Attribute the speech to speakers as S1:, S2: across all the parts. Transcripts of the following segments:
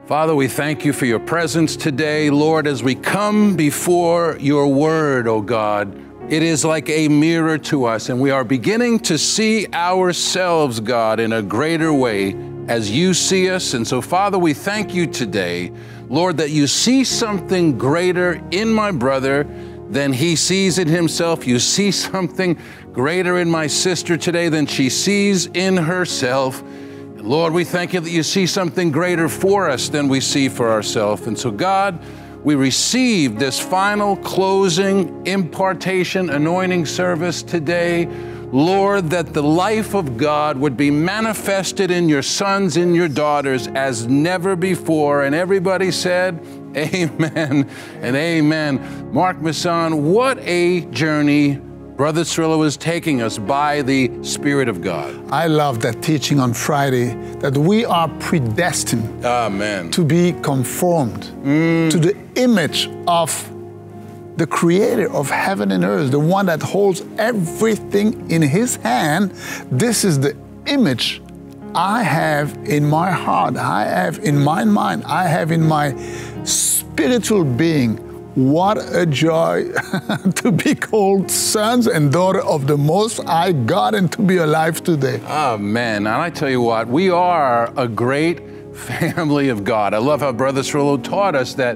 S1: Father, we thank you for your presence today. Lord, as we come before your word, oh God, it is like a mirror to us, and we are beginning to see ourselves, God, in a greater way as you see us. And so, Father, we thank you today, Lord, that you see something greater in my brother than he sees in himself. You see something greater in my sister today than she sees in herself. And Lord, we thank you that you see something greater for us than we see for ourselves. And so, God, we receive this final closing impartation anointing service today. Lord, that the life of God would be manifested in your sons and your daughters as never before. And everybody said, amen and amen. Mark Masson, what a journey Brother Cerullo is taking us by the Spirit of God.
S2: I love that teaching on Friday, that we are predestined to be conformed to the image of the Creator of heaven and earth, the one that holds everything in his hand. This is the image I have in my heart, I have in my mind, I have in my spiritual being. What a joy to be called sons and daughters of the Most High God and to be alive today.
S1: Amen. And I tell you what, we are a great family of God. I love how Brother Cerullo taught us that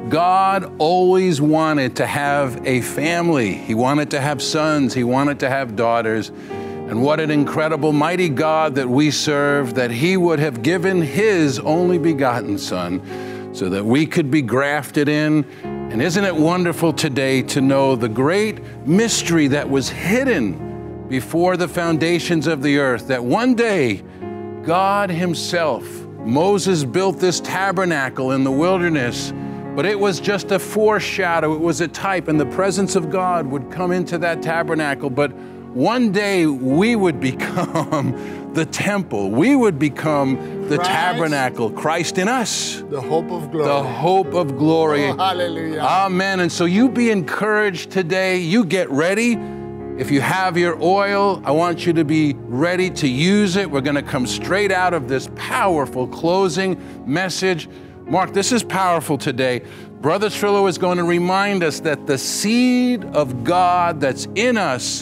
S1: God always wanted to have a family. He wanted to have sons. He wanted to have daughters. And what an incredible, mighty God that we serve, that he would have given his only begotten Son so that we could be grafted in. And isn't it wonderful today to know the great mystery that was hidden before the foundations of the earth, that one day God himself, Moses built this tabernacle in the wilderness, but it was just a foreshadow, it was a type, and the presence of God would come into that tabernacle. But one day we would become the temple. We would become the tabernacle, Christ in us.
S2: The hope of glory.
S1: The hope of glory.
S2: Oh, hallelujah.
S1: Amen. And so you be encouraged today. You get ready. If you have your oil, I want you to be ready to use it. We're going to come straight out of this powerful closing message. Mark, this is powerful today. Brother Cerullo is going to remind us that the seed of God that's in us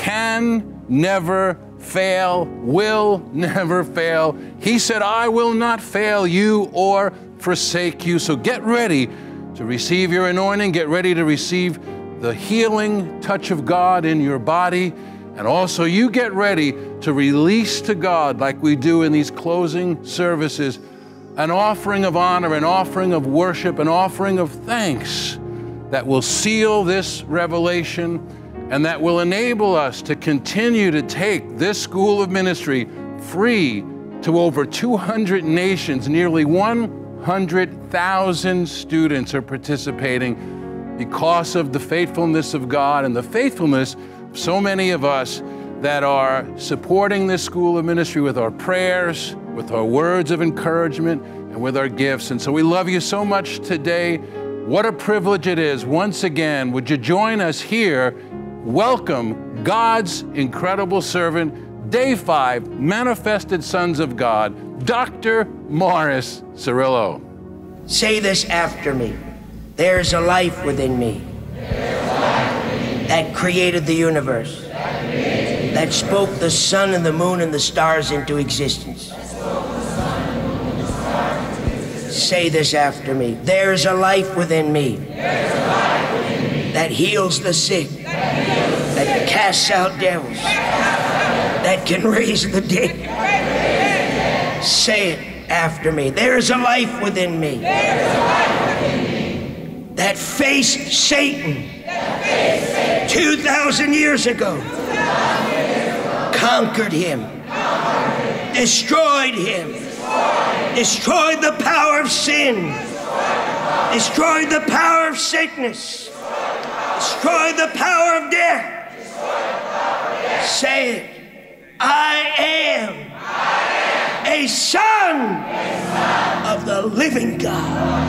S1: can never fail, will never fail. He said, I will not fail you or forsake you. So get ready to receive your anointing. Get ready to receive the healing touch of God in your body. And also you get ready to release to God, like we do in these closing services, an offering of honor, an offering of worship, an offering of thanks that will seal this revelation and that will enable us to continue to take this school of ministry free to over 200 nations. Nearly 100,000 students are participating because of the faithfulness of God and the faithfulness of so many of us that are supporting this school of ministry with our prayers, with our words of encouragement, and with our gifts. And so we love you so much today. What a privilege it is. Once again, would you join us here? Welcome God's incredible servant, Day 5, Manifested Sons of God, Dr. Morris Cerullo.
S3: Say this after me. There's a life within me that created the universe, that spoke the sun and the moon and the stars into existence. Say this after me. There's a life within me that heals the sick, that casts out devils, that can raise the dead. Say it after me. There's a life within me that faced Satan 2,000 years ago, conquered him, destroyed him, destroyed the power of sin, destroyed the power of sickness, destroyed the power of death. Say it. I am a son of the living God.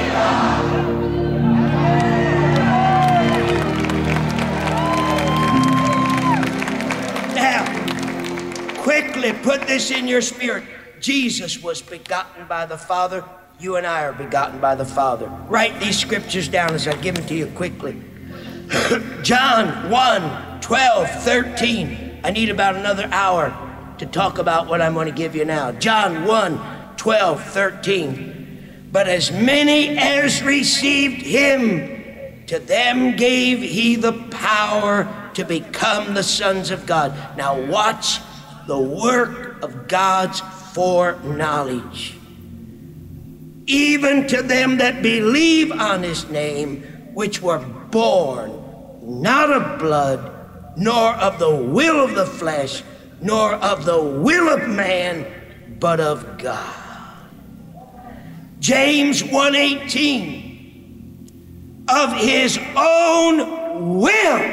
S3: Now, quickly put this in your spirit. Jesus was begotten by the Father You and I are begotten by the Father. Write these scriptures down as I give them to you quickly. John 1, 12, 13. I need about another hour to talk about what I'm going to give you now. John 1, 12, 13. But as many as received him, to them gave he the power to become the sons of God. Now watch the work of God's foreknowledge. Even to them that believe on his name, which were born not of blood, nor of the will of the flesh, nor of the will of man, but of God. James 1:18, of his own will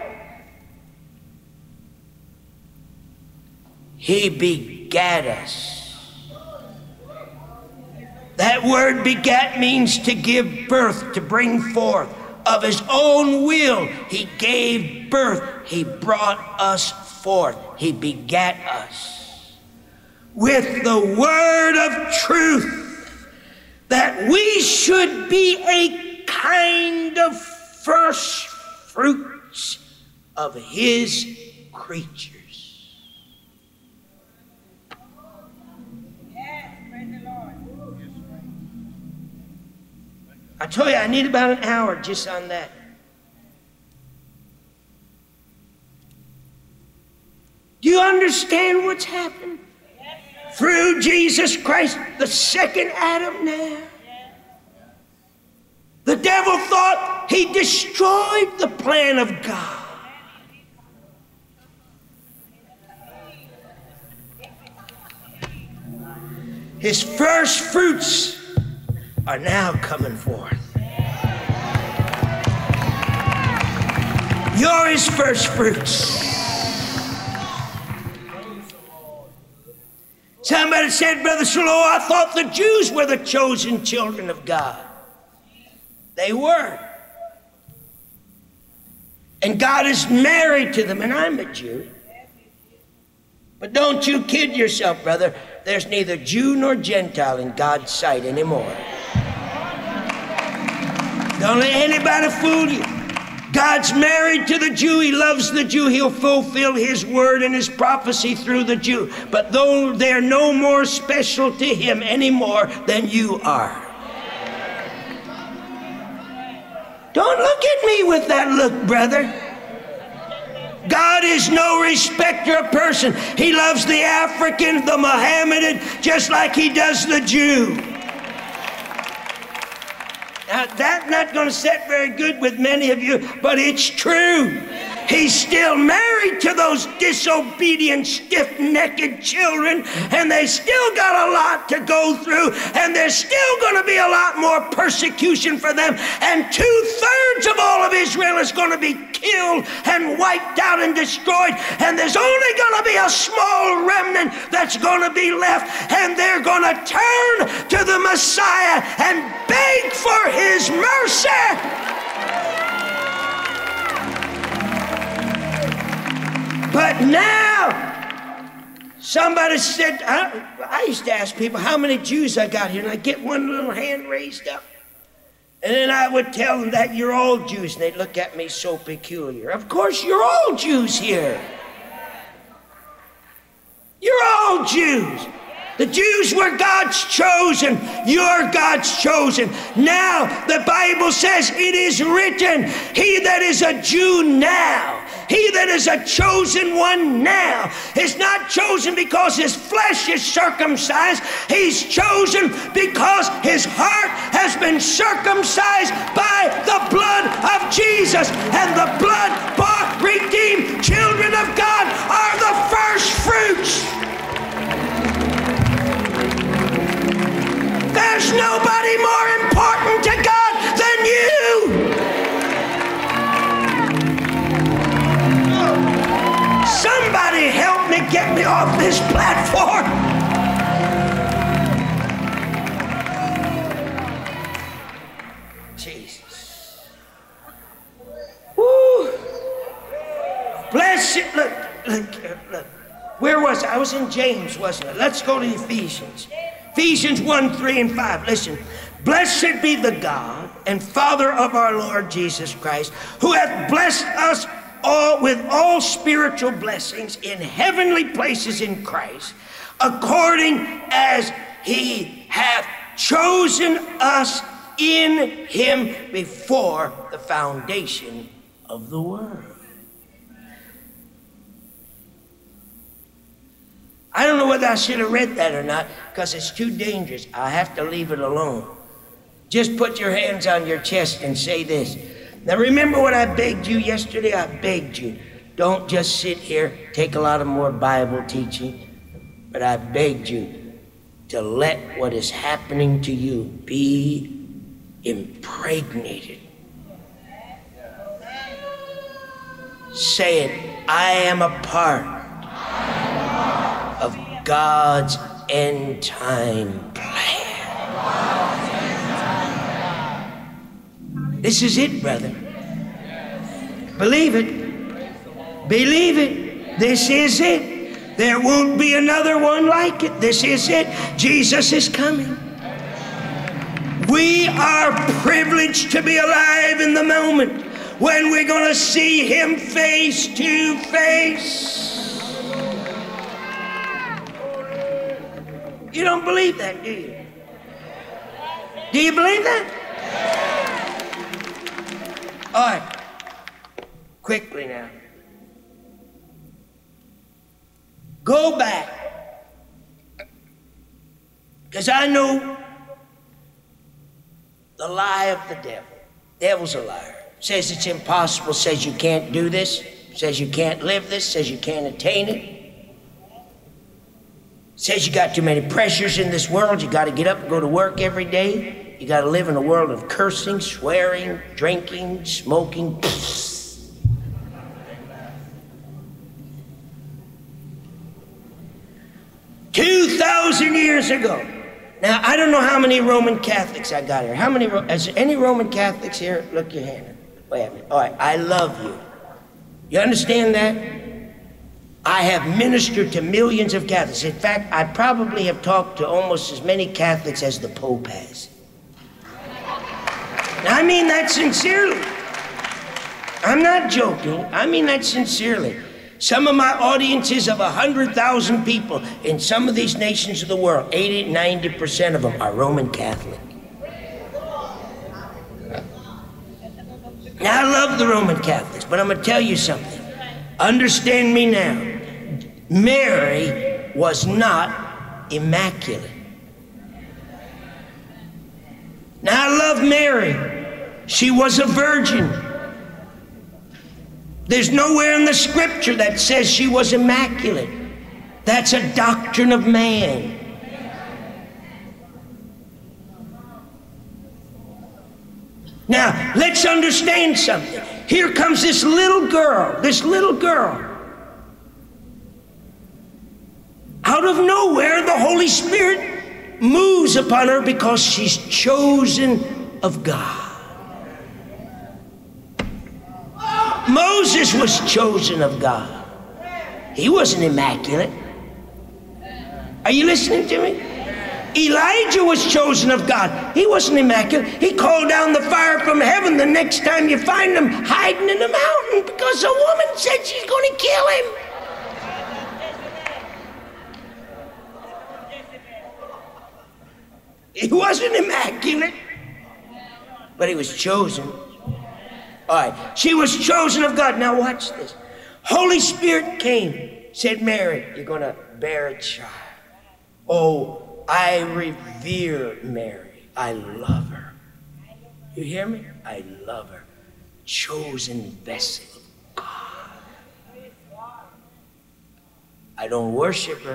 S3: he begat us. That word begat means to give birth, to bring forth. Of his own will, he gave birth. He brought us forth. He begat us with the word of truth, that we should be a kind of first fruits of his creatures. I tell you, I need about an hour just on that. Do you understand what's happened? Through Jesus Christ, the second Adam now. The devil thought he destroyed the plan of God. His first fruits are now coming forth. You're his first fruits. Somebody said, Brother Cerullo, I thought the Jews were the chosen children of God. They were. And God is married to them, and I'm a Jew. But don't you kid yourself, brother. There's neither Jew nor Gentile in God's sight anymore. Don't let anybody fool you. God's married to the Jew. He loves the Jew. He'll fulfill his word and his prophecy through the Jew. But though they're no more special to him anymore than you are. Don't look at me with that look, brother. God is no respecter of person. He loves the African, the Mohammedan, just like he does the Jew. Now, that's not going to sit very good with many of you, but it's true. He's still married to those disobedient, stiff-necked children, and they still got a lot to go through, and there's still going to be a lot more persecution for them, and 2/3 of all of Israel is going to be killed and wiped out and destroyed, and there's only going to be a small remnant that's going to be left, and they're going to turn to the Messiah and beg for his mercy. But now, somebody said, I used to ask people how many Jews I got here, and I'd get one little hand raised up. And then I would tell them that you're all Jews, and they'd look at me so peculiar. Of course, you're all Jews here. You're all Jews. The Jews were God's chosen. You're God's chosen. Now, the Bible says it is written, he that is a Jew now, he that is a chosen one now, is not chosen because his flesh is circumcised. He's chosen because his heart has been circumcised by the blood of Jesus. And the blood-bought, redeemed children of God are the first fruits. There's nobody more important to God than you. Somebody help me get me off this platform. Jesus. Woo. Bless it. Look. Where was I? I was in James, wasn't it? Let's go to Ephesians. Ephesians 1, 3, and 5. Listen. Blessed be the God and Father of our Lord Jesus Christ, who hath blessed us all with all spiritual blessings in heavenly places in Christ, according as he hath chosen us in him before the foundation of the world. I don't know whether I should have read that or not, because it's too dangerous. I have to leave it alone. Just put your hands on your chest and say this. Now remember what I begged you yesterday? I begged you. Don't just sit here, take a lot of more Bible teaching, but I begged you to let what is happening to you be impregnated. Say it. I am a part of God's end time plan. This is it, brother. Believe it. Believe it. This is it. There won't be another one like it. This is it. Jesus is coming. We are privileged to be alive in the moment when we're going to see him face to face. You don't believe that, do you? Do you believe that? All right, quickly now. Go back, because I know the lie of the devil. Devil's a liar. Says it's impossible, says you can't do this, says you can't live this, says you can't attain it. Says you got too many pressures in this world, you got to get up and go to work every day. You got to live in a world of cursing, swearing, drinking, smoking. 2,000 years ago. Now, I don't know how many Roman Catholics I got here. How many, is there any Roman Catholics here? Look your hand up. Wait a minute. All right, I love you. You understand that? I have ministered to millions of Catholics. In fact, I probably have talked to almost as many Catholics as the Pope has. Now, I mean that sincerely. I'm not joking. I mean that sincerely. Some of my audiences of 100,000 people in some of these nations of the world, 80, 90% of them are Roman Catholic. Now, I love the Roman Catholics, but I'm going to tell you something. Understand me now. Mary was not immaculate. Now, I love Mary. She was a virgin. There's nowhere in the scripture that says she was immaculate. That's a doctrine of man. Now, let's understand something. Here comes this little girl. Out of nowhere, the Holy Spirit moves upon her because she's chosen of God. Moses was chosen of God. He wasn't immaculate. Are you listening to me? Elijah was chosen of God. He wasn't immaculate. He called down the fire from heaven. The next time you find him hiding in the mountain because a woman said she's going to kill him. He wasn't immaculate, but he was chosen. All right, she was chosen of God. Now watch this. Holy Spirit came, said, Mary, you're going to bear a child. Oh, I revere Mary. I love her. You hear me? I love her. Chosen vessel of God. I don't worship her.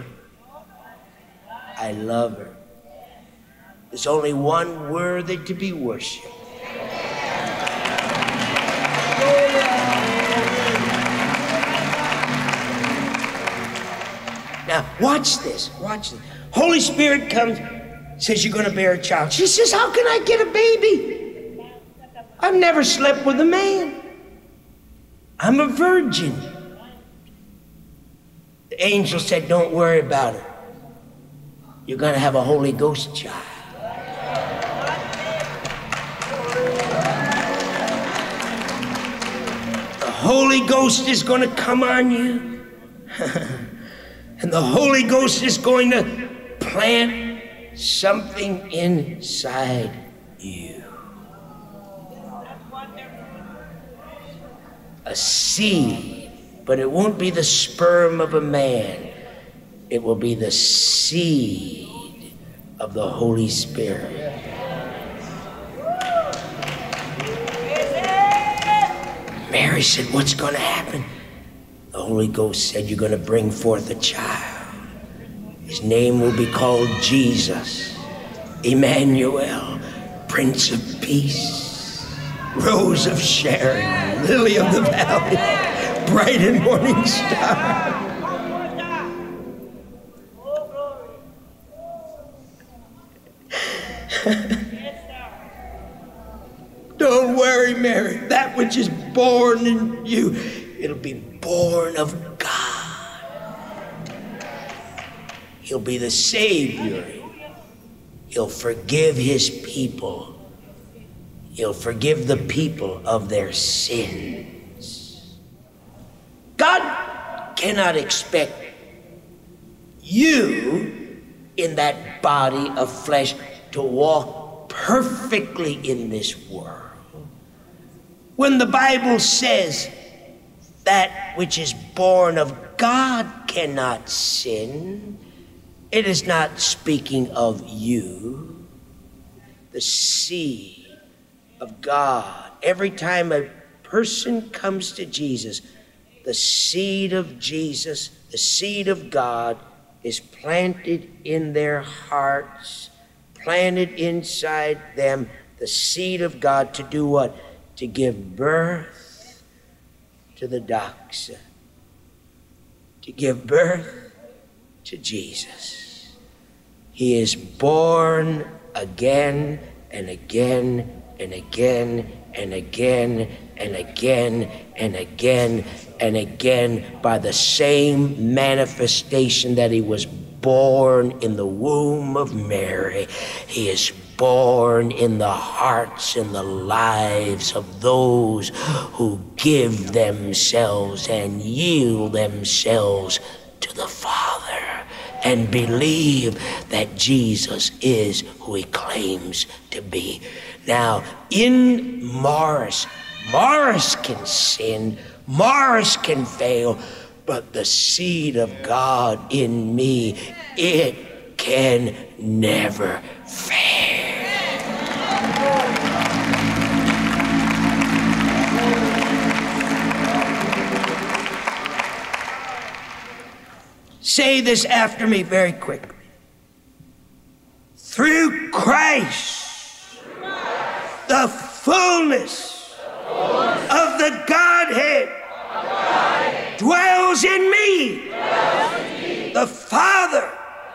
S3: I love her. There's only one worthy to be worshipped. Now, watch this. Holy Spirit comes, says you're going to bear a child. She says, how can I get a baby? I've never slept with a man. I'm a virgin. The angel said, don't worry about it. you're going to have a Holy Ghost child. The Holy Ghost is going to come on you. And the Holy Ghost is going to plant something inside you. A seed, but it won't be the sperm of a man. It will be the seed of the Holy Spirit. Mary said, what's going to happen? The Holy Ghost said, you're going to bring forth a child. His name will be called Jesus, Emmanuel, Prince of Peace, Rose of Sharon, Lily of the Valley, bright and morning star. Don't worry, Mary. That which is born in you, it'll be born of God. He'll be the Savior. He'll forgive his people. He'll forgive the people of their sins. God cannot expect you in that body of flesh to walk perfectly in this world. When the Bible says that which is born of God cannot sin, it is not speaking of you. The seed of God. Every time a person comes to Jesus, the seed of Jesus, the seed of God is planted in their hearts, planted inside them, the seed of God to do what? To give birth to the doxa, to give birth to Jesus. He is born again and again and again and again and again and again and again by the same manifestation that he was born in the womb of Mary. He is born in the hearts and the lives of those who give themselves and yield themselves to the Father and believe that Jesus is who he claims to be. Now, in Morris can sin, Morris can fail, but the seed of God in me, it can never fail. Say this after me very quickly. Through Christ, the fullness of the Godhead dwells in me. The Father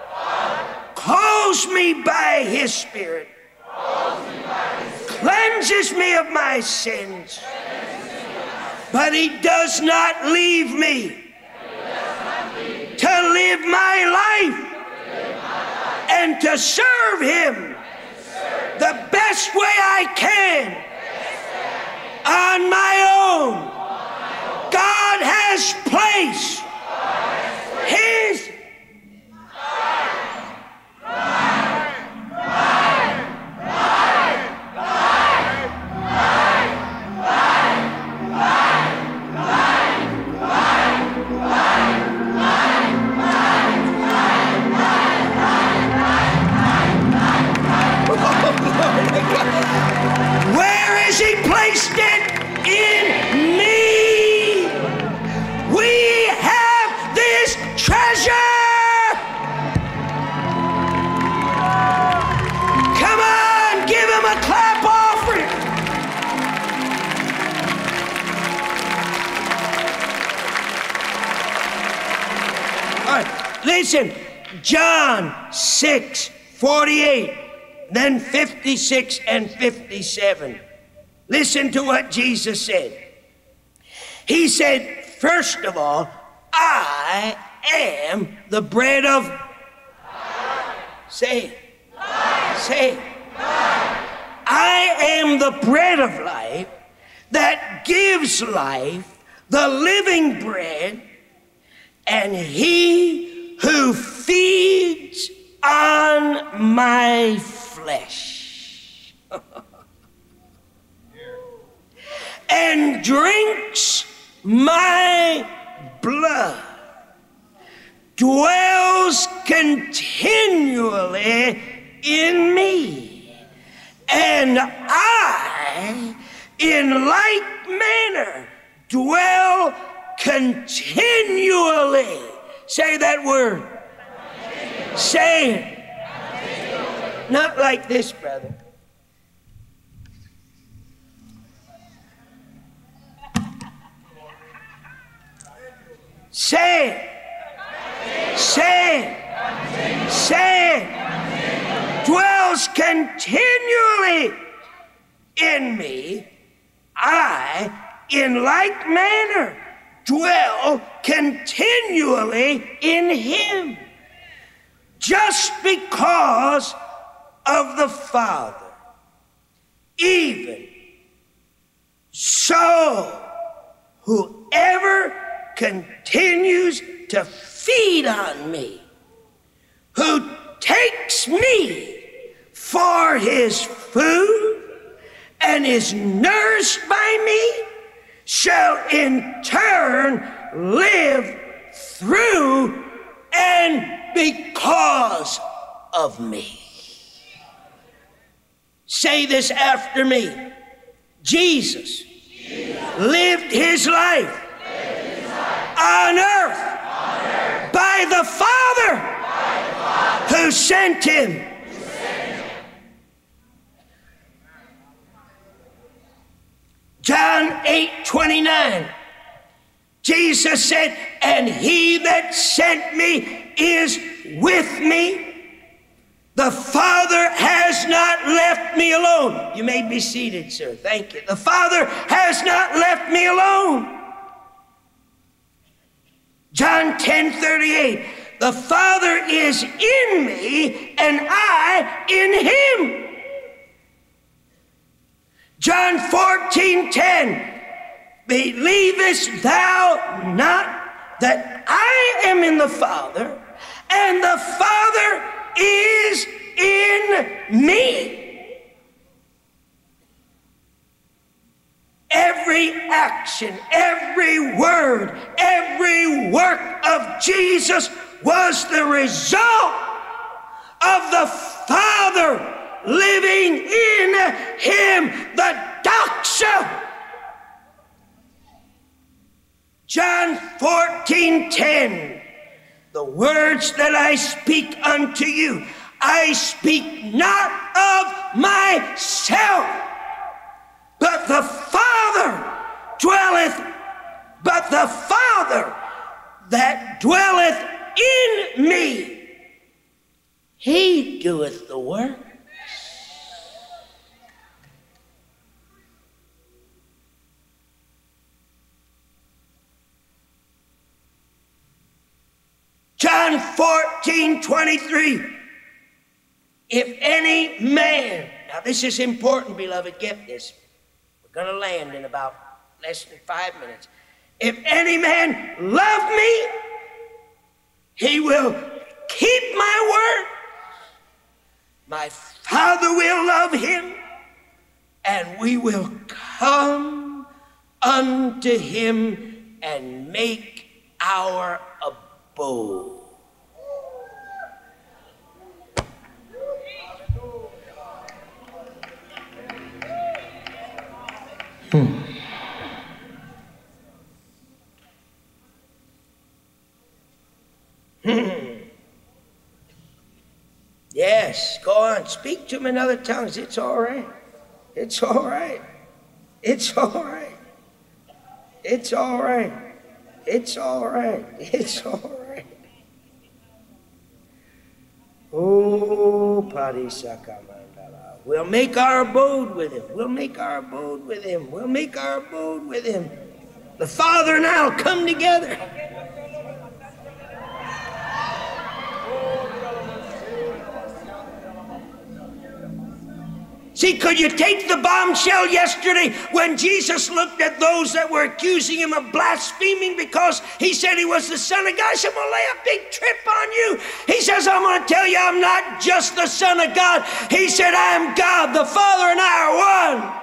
S3: calls me by his Spirit, cleanses me of my sins, but he does not leave me to live my life and to serve him the best way I can on my own. God has placed his where has he placed it? In me. We have this treasure. Come on, give him a clap offering. All right, listen, John 6:48, then 56 and 57. Listen to what Jesus said. He said, first of all, I am the bread of... Say it. Say it. I am the bread of life that gives life, the living bread, and he who feeds on my flesh and drinks my blood dwells continually in me, and I in like manner dwell continually. Say that word. Say it. Not like this, brother. Say it. Say it. Say it. Dwells continually in me. I, in like manner, dwell continually in him. Just because of the Father. Even so, whoever continues to feed on me, who takes me for his food and is nourished by me, shall in turn live through and because of me. Say this after me. Jesus lived his life on earth by the Father who sent him. John 8:29. Jesus said, and he that sent me is with me. The Father has not left me alone. You may be seated, sir. Thank you. The Father has not left me alone. John 10:38. The Father is in me and I in him. John 14:10. Believest thou not that I am in the Father and the Father is in me? Every action, every word, every work of Jesus was the result of the Father living in him, the doxa. John 14:10. The words that I speak unto you, I speak not of myself, but the Father that dwelleth in me, he doeth the work. John 14:23. If any man, now this is important, beloved, get this. We're going to land in about less than 5 minutes. If any man love me, he will keep my word. My Father will love him, and we will come unto him and make our abode. Yes, go on. Speak to him in other tongues. It's all right. It's all right. It's all right. It's all right. It's all right. It's all right. Oh, Parisakamandala. We'll make our abode with him. We'll make our abode with him. We'll make our abode with him. The Father and I will come together. See, could you take the bombshell yesterday when Jesus looked at those that were accusing him of blaspheming because he said he was the Son of God? I said, I'm going to lay a big trip on you. He says, I'm going to tell you I'm not just the Son of God. He said, I am God. The Father and I are one.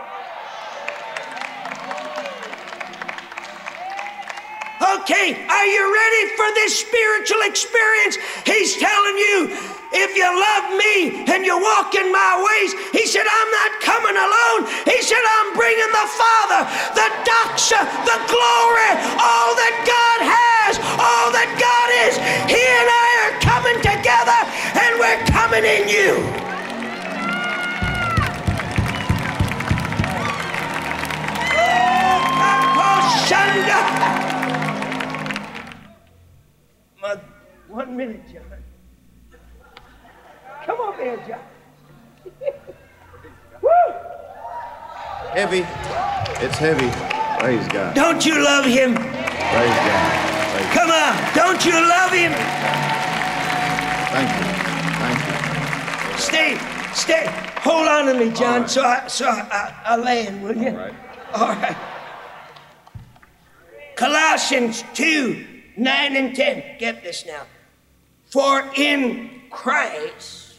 S3: Okay, are you ready for this spiritual experience? He's telling you, if you love me and you walk in my ways, he said, I'm not coming alone. He said, I'm bringing the Father, the doxa, the glory, all that God has, all that God is. He and I are coming together, and we're coming in you. Oh, 1 minute, John. Come on here, John. Woo!
S4: Heavy. It's heavy. Praise God.
S3: Don't you love him?
S4: Praise God. Praise
S3: Come on. Don't you love him?
S4: Thank you. Thank you.
S3: Stay. Hold on to me, John, right. I'll land, will you? All right. Colossians 2, 9 and 10. Get this now. For in Christ,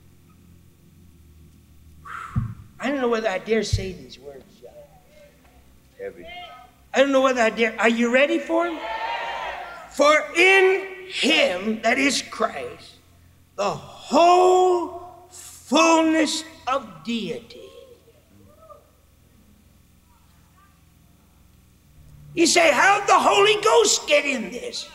S3: I don't know whether I dare say these words, John.
S4: Heavy.
S3: I don't know whether I dare. Are you ready for him? For in him, that is Christ, the whole fullness of deity. You say, how'd the Holy Ghost get in this?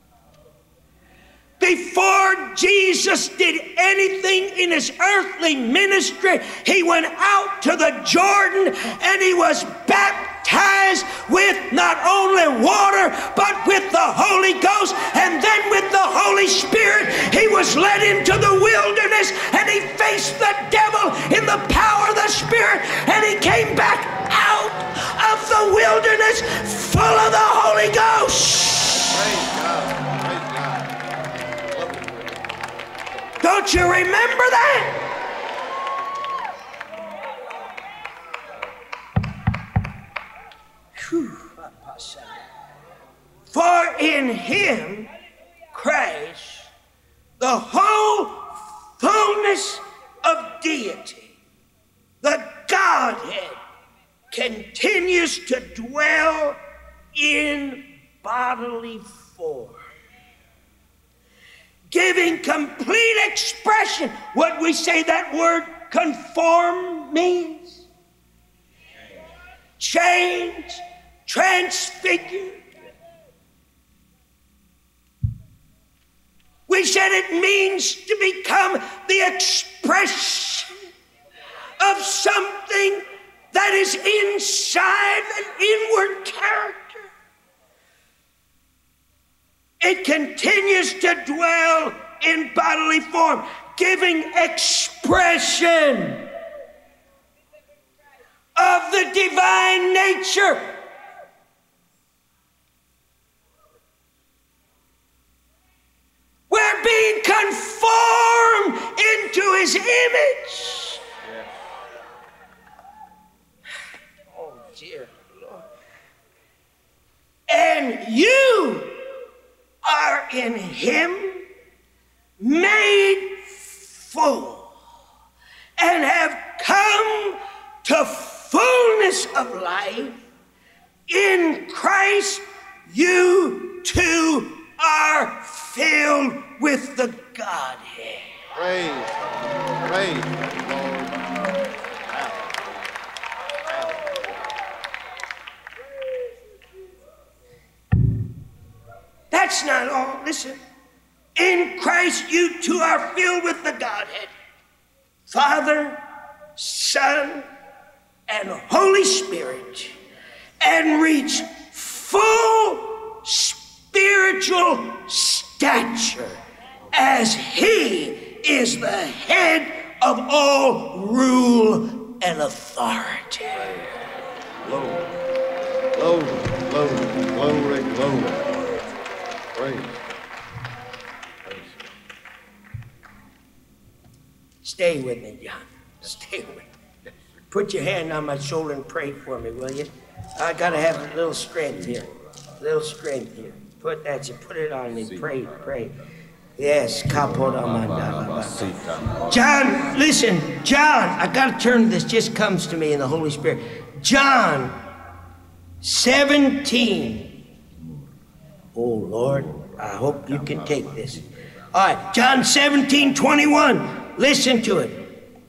S3: Before Jesus did anything in his earthly ministry, he went out to the Jordan and he was baptized with not only water, but with the Holy Ghost, and then with the Holy Spirit. He was led into the wilderness and he faced the devil in the power of the Spirit, and he came back out of the wilderness full of the Holy Ghost.
S4: Praise God.
S3: Don't you remember that? Whew. For in him, Christ, the whole fullness of deity, the Godhead, continues to dwell in bodily form, giving complete expression. What we say that word conform means? Change, transfigure. We said it means to become the expression of something that is inside an inward character. It continues to dwell in bodily form, giving expression of the divine nature. We're being conformed into his image. Oh, dear Lord. And you are in him, made full, and have come to fullness of life. In Christ, you too are filled with the Godhead.
S4: Praise the Lord.
S3: That's not all. Listen. In Christ, you too are filled with the Godhead. Father, Son, and Holy Spirit. And reach full spiritual stature as he is the head of all rule and authority.
S4: Glory, glory, glory, glory. Praise.
S3: Stay with me, John. Stay with me. put your hand on my shoulder and pray for me, will you? I got to have a little strength here. A little strength here. Put it on me. Pray. Yes. John, listen. John, I got to turn this. Just comes to me in the Holy Spirit. John 17. Oh, Lord, I hope you can take this. All right, John 17:21. Listen to it.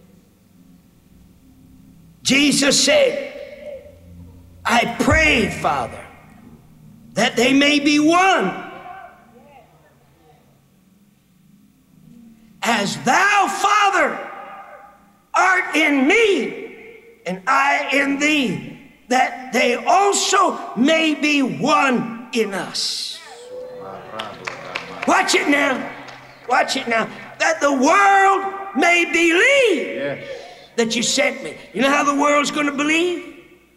S3: Jesus said, I pray, Father, that they may be one, as thou, Father, art in me, and I in thee, that they also may be one in us. Watch it now. Watch it now. That the world may believe that you sent me. You know how the world's going to believe?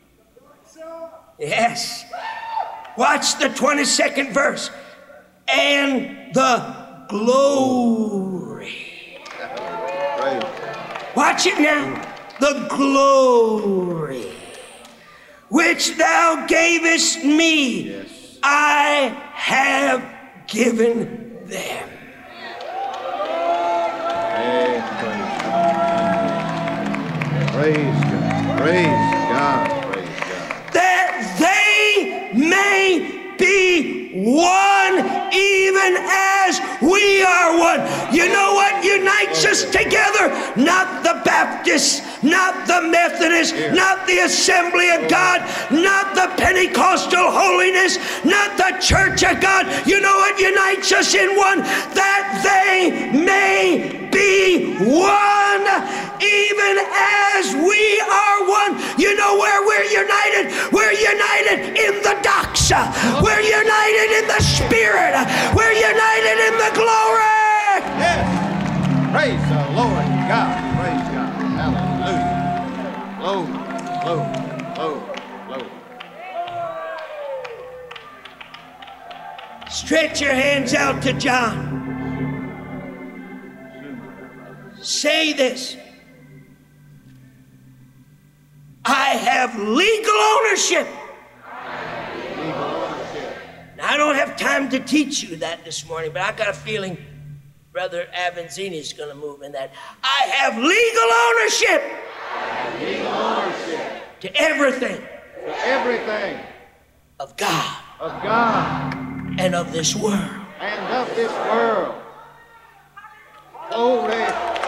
S3: Yes. Watch the 22nd verse. And the glory. Watch it now. The glory which thou gavest me, I have given them.
S4: Praise God. Praise God. Praise God.
S3: That they may be one, even as we are one. You know what unites us together? Not the Baptists, not the Methodists, not the Assembly of God, not the Pentecostal holiness, not the Church of God. You know what unites us in one? That they may be one, even as we are one. You know where we're united? We're united in the doxa. We're united in the Spirit. We're united in the glory.
S4: Yes. Praise the Lord God. Praise God. Hallelujah. Glory.
S3: Stretch your hands out to John. Say this. I have legal ownership. Now, I don't have time to teach you that this morning, but I got a feeling Brother Avanzini is going to move in that. I have legal ownership. To everything. Of God. And of this world.
S4: Glory.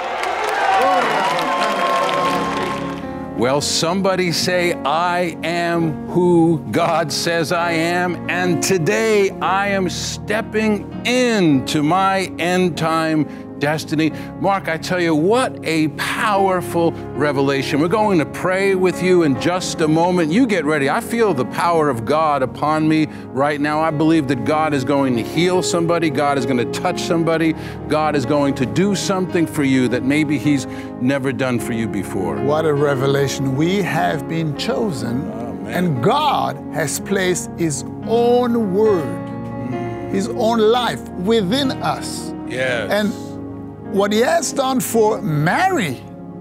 S1: Well, somebody say, I am who God says I am, and today I am stepping into my end time destiny. Mark, I tell you, what a powerful revelation. We're going to pray with you in just a moment. You get ready. I feel the power of God upon me right now. I believe that God is going to heal somebody. God is going to touch somebody. God is going to do something for you that maybe He's never done for you before.
S2: What a revelation. We have been chosen, and God has placed His own word, His own life within us.
S1: Yes.
S2: And what He has done for Mary,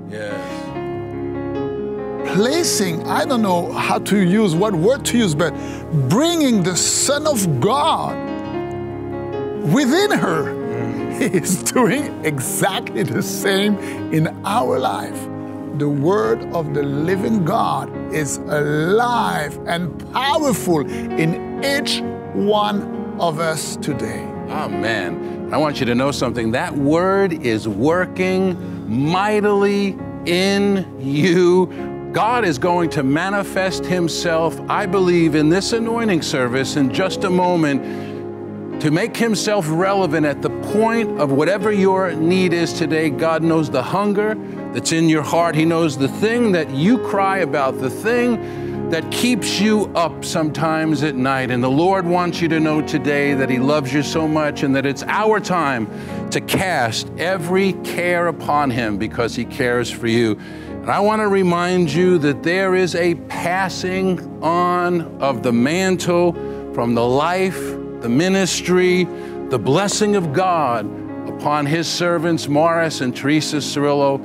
S2: placing, I don't know how to use, what word to use, but bringing the Son of God within her, He is doing exactly the same in our life. The Word of the living God is alive and powerful in each one of us today.
S1: Amen. I want you to know something. That word is working mightily in you. God is going to manifest Himself, I believe, in this anointing service in just a moment, to make Himself relevant at the point of whatever your need is today. God knows the hunger that's in your heart. He knows the thing that you cry about, the thing that keeps you up sometimes at night. And the Lord wants you to know today that He loves you so much, and that it's our time to cast every care upon Him because He cares for you. And I want to remind you that there is a passing on of the mantle from the life, the ministry, the blessing of God upon His servants, Morris and Teresa Cerullo.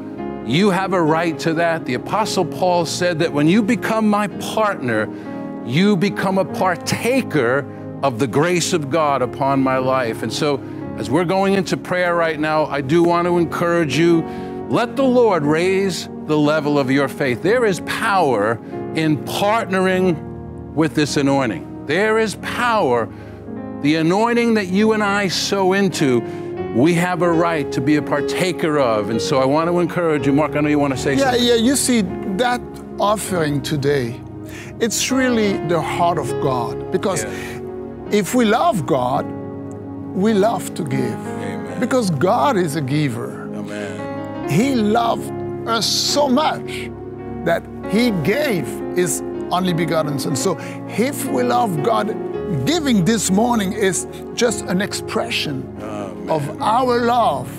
S1: You have a right to that. The Apostle Paul said that when you become my partner, you become a partaker of the grace of God upon my life. And so as we're going into prayer right now, I do want to encourage you, let the Lord raise the level of your faith. There is power in partnering with this anointing. There is power. The anointing that you and I sow into, we have a right to be a partaker of. And so I want to encourage you. Mark, I know you want to say something.
S2: Yeah, you see, that offering today, it's really the heart of God. Because if we love God, we love to give.
S1: Amen.
S2: Because God is a giver.
S1: Amen.
S2: He loved us so much that He gave His only begotten Son. So if we love God, giving this morning is just an expression of our love.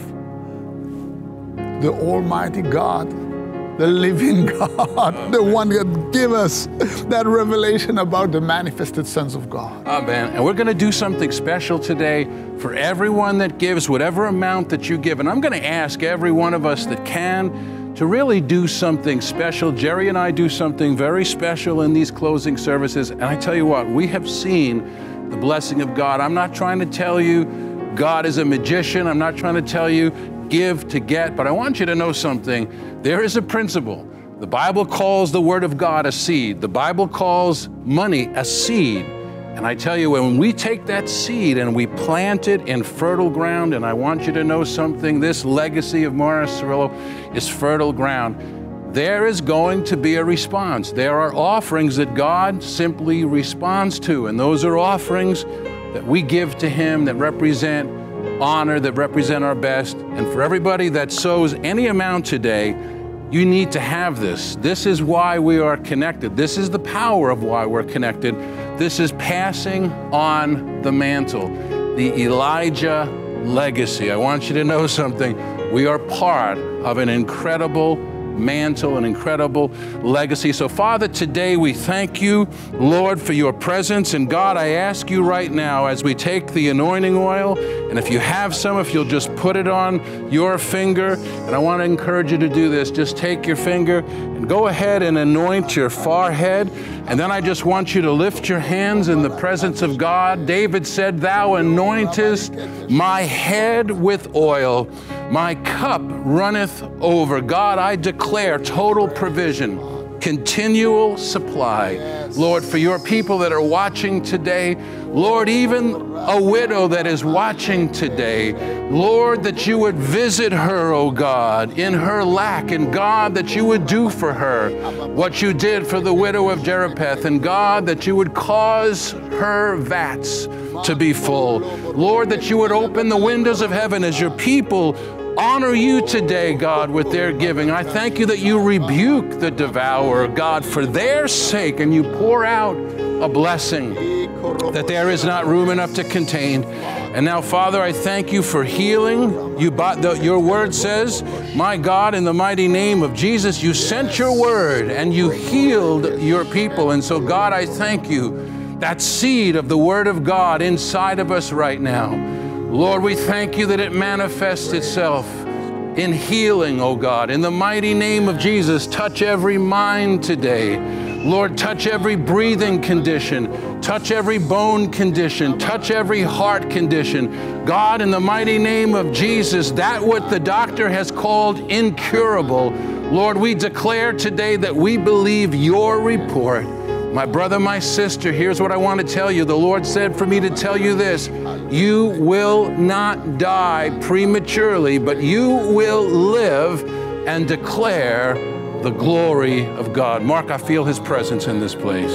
S2: The Almighty God, the living God, the one that gave us that revelation about the manifested sons of God.
S1: Amen. And we're going to do something special today for everyone that gives whatever amount that you give. And I'm going to ask every one of us that can to really do something special. Jerry and I do something very special in these closing services. And I tell you what, we have seen the blessing of God. I'm not trying to tell you God is a magician. I'm not trying to tell you give to get, but I want you to know something. There is a principle. The Bible calls the Word of God a seed. The Bible calls money a seed. And I tell you, when we take that seed and we plant it in fertile ground, and I want you to know something, this legacy of Morris Cerullo is fertile ground. There is going to be a response. There are offerings that God simply responds to, and those are offerings that we give to Him that represent honor, that represent our best. And for everybody that sows any amount today, you need to have this. This is why we are connected. This is the power of why we're connected. This is passing on the mantle, the Elijah legacy. I want you to know something. We are part of an incredible mantle, an incredible legacy. So Father, today we thank you, Lord, for your presence. And God, I ask you right now as we take the anointing oil, and if you have some, if you'll just put it on your finger, and I want to encourage you to do this, just take your finger and go ahead and anoint your forehead. And then I just want you to lift your hands in the presence of God. David said, "Thou anointest my head with oil. My cup runneth over." God, I declare total provision, continual supply. Lord, for your people that are watching today, Lord, even a widow that is watching today, Lord, that you would visit her, oh God, in her lack, and God, that you would do for her what you did for the widow of Zarephath, and God, that you would cause her vats to be full. Lord, that you would open the windows of heaven as your people honor you today, God, with their giving. I thank you that you rebuke the devourer, God, for their sake, and you pour out a blessing that there is not room enough to contain. And now, Father, I thank you for healing. Your word says, my God, in the mighty name of Jesus, you sent your word and you healed your people. And so, God, I thank you, that seed of the word of God inside of us right now. Lord, we thank you that it manifests itself in healing, oh God. In the mighty name of Jesus, touch every mind today. Lord, touch every breathing condition, touch every bone condition, touch every heart condition. God, in the mighty name of Jesus, that what the doctor has called incurable, Lord, we declare today that we believe your report. My brother, my sister, here's what I want to tell you. The Lord said for me to tell you this. You will not die prematurely, but you will live and declare the glory of God. Mark, I feel his presence in this place.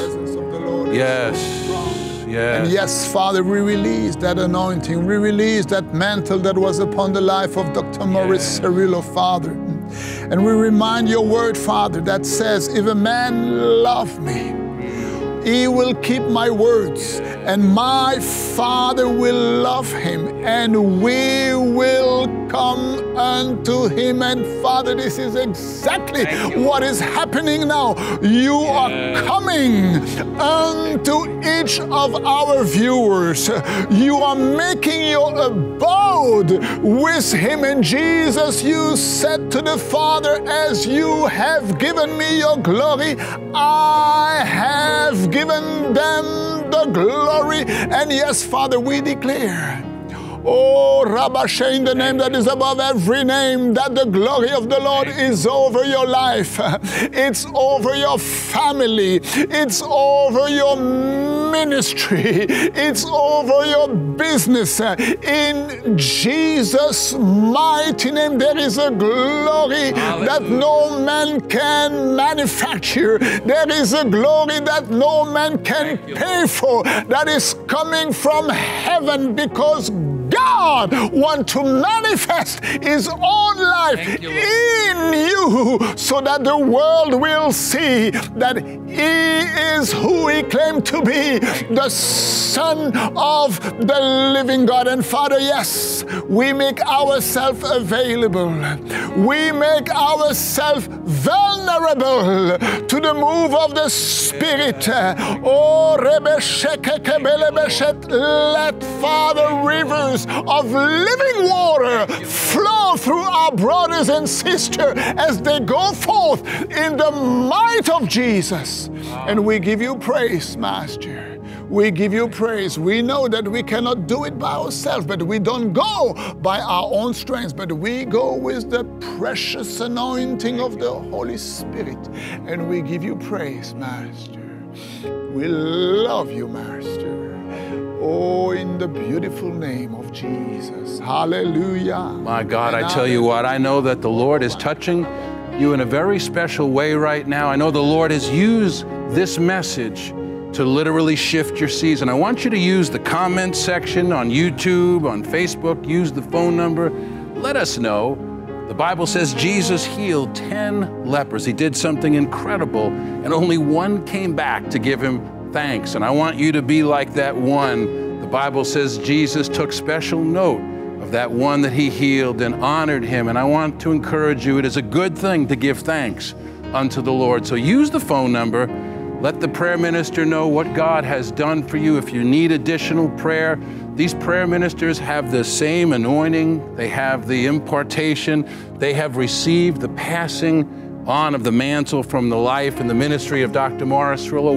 S1: Yes. Yes.
S2: And yes, Father, we release that anointing. We release that mantle that was upon the life of Dr. Morris Cerullo, Father. And we remind your word, Father, that says, if a man love me, he will keep my words, and my Father will love him, and we will come unto him. And Father, this is exactly what is happening now. You are coming unto each of our viewers. You are making your abode with him. And Jesus, you said to the Father, as you have given me your glory, I have given them the glory. And yes, Father, we declare, oh, Rabashe, in the name that is above every name, that the glory of the Lord is over your life. It's over your family. It's over your ministry. It's over your business. In Jesus' mighty name, there is a glory that no man can manufacture. There is a glory that no man can pay for, that is coming from heaven, because God wants to manifest his own life in you, so that the world will see that he is who he claimed to be, the Son of the living God. And Father, yes, we make ourselves available. We make ourselves vulnerable to the move of the Spirit. Oh, let Father rivers of living water flow through our brothers and sisters as they go forth in the might of Jesus. And we give you praise, Master. We give you praise. We know that we cannot do it by ourselves, but we don't go by our own strength, but we go with the precious anointing of the Holy Spirit. And we give you praise, Master. We love you, Master. Oh, in the beautiful name of Jesus. Hallelujah.
S1: My God, I tell you what, I know that the Lord is touching you in a very special way right now. I know the Lord has used this message to literally shift your season. I want you to use the comment section on YouTube, on Facebook, use the phone number. Let us know. The Bible says Jesus healed 10 lepers. He did something incredible, and only one came back to give him thanks. And I want you to be like that one. The Bible says Jesus took special note of that one that he healed and honored him. And I want to encourage you, it is a good thing to give thanks unto the Lord. So use the phone number. Let the prayer minister know what God has done for you. If you need additional prayer, these prayer ministers have the same anointing. They have the impartation. They have received the passing on of the mantle from the life and the ministry of Dr. Morris Cerullo.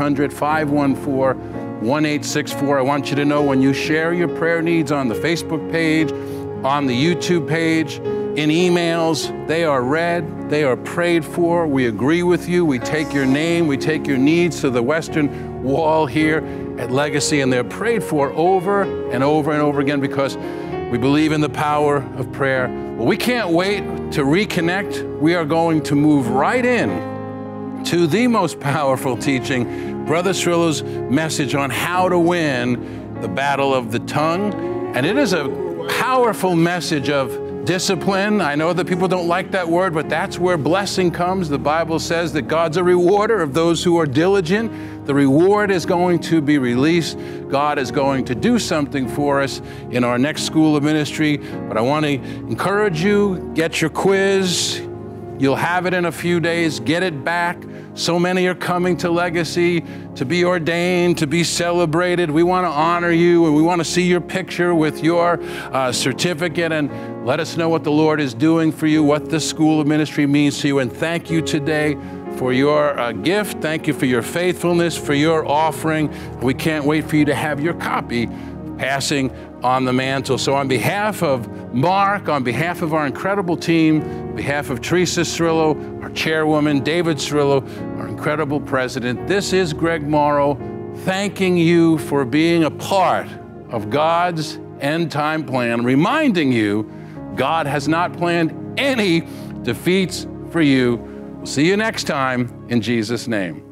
S1: 1-800-514-1864. I want you to know, when you share your prayer needs on the Facebook page, on the YouTube page, in emails, they are read, they are prayed for. We agree with you. We take your name, we take your needs to the Western Wall here at Legacy, and they're prayed for over and over and over again, because we believe in the power of prayer. Well, we can't wait to reconnect. We are going to move right in to the most powerful teaching, Brother Cerullo's message on how to win the battle of the tongue. And it is a powerful message of discipline. I know that people don't like that word, but that's where blessing comes. The Bible says that God's a rewarder of those who are diligent. The reward is going to be released. God is going to do something for us in our next school of ministry. But I want to encourage you, get your quiz. You'll have it in a few days. Get it back. So many are coming to Legacy to be ordained, to be celebrated. We want to honor you, and we want to see your picture with your certificate, and let us know what the Lord is doing for you, what this school of ministry means to you. And thank you today for your gift. Thank you for your faithfulness, for your offering. We can't wait for you to have your copy passing on the mantle. So on behalf of Mark, on behalf of our incredible team, on behalf of Teresa Cerullo, our chairwoman, David Cerullo, our incredible president, this is Greg Morrow thanking you for being a part of God's end time plan, reminding you God has not planned any defeats for you. We'll see you next time in Jesus' name.